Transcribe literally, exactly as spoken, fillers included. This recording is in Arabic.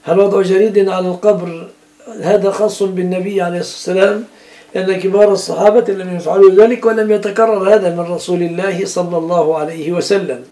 هل وضع جريد على القبر هذا خاص بالنبي عليه الصلاة والسلام؟ لأن كبار الصحابة لم يفعلوا ذلك ولم يتكرر هذا من رسول الله صلى الله عليه وسلم.